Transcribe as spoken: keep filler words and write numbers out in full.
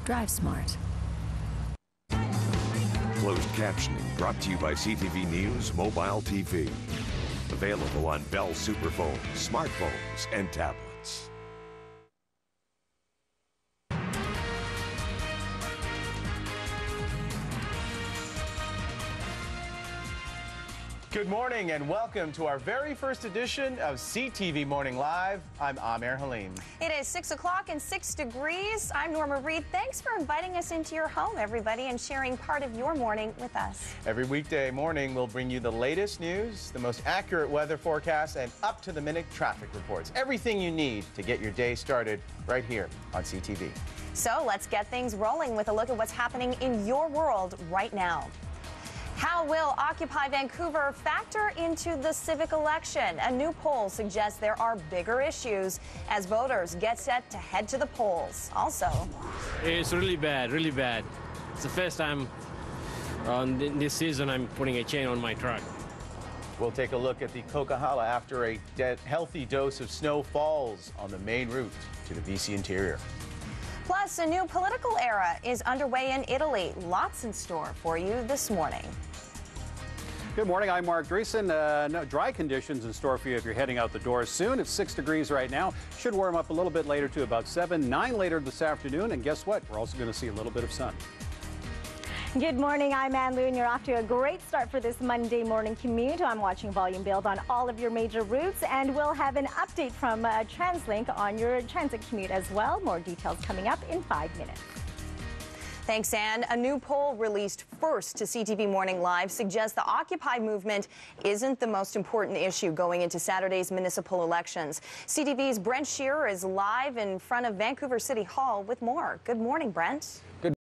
Drive smart. Closed captioning brought to you by C T V News Mobile T V. Available on Bell Superphones, smartphones, and tablets. Good morning and welcome to our very first edition of C T V Morning Live. I'm Aamer Haleem. It is six o'clock and six degrees. I'm Norma Reid. Thanks for inviting us into your home, everybody, and sharing part of your morning with us. Every weekday morning, we'll bring you the latest news, the most accurate weather forecasts, and up-to-the-minute traffic reports. Everything you need to get your day started right here on C T V. So let's get things rolling with a look at what's happening in your world right now. How will Occupy Vancouver factor into the civic election? A new poll suggests there are bigger issues as voters get set to head to the polls. Also, it's really bad, really bad. It's the first time on this season I'm putting a chain on my truck. We'll take a look at the Coquihalla after a de- healthy dose of snow falls on the main route to the B C interior. Plus, a new political era is underway in Italy. Lots in store for you this morning. Good morning, I'm Marke Drieschen. Uh, no, dry conditions in store for you if you're heading out the door soon. It's six degrees right now. Should warm up a little bit later to about seven, nine later this afternoon. And guess what? We're also going to see a little bit of sun. Good morning, I'm Ann Luu, and you're off to a great start for this Monday morning commute. I'm watching volume build on all of your major routes, and we'll have an update from uh, TransLink on your transit commute as well. More details coming up in five minutes. Thanks, Ann. A new poll released first to C T V Morning Live suggests the Occupy movement isn't the most important issue going into Saturday's municipal elections. C T V's Brent Shearer is live in front of Vancouver City Hall with more. Good morning, Brent. Good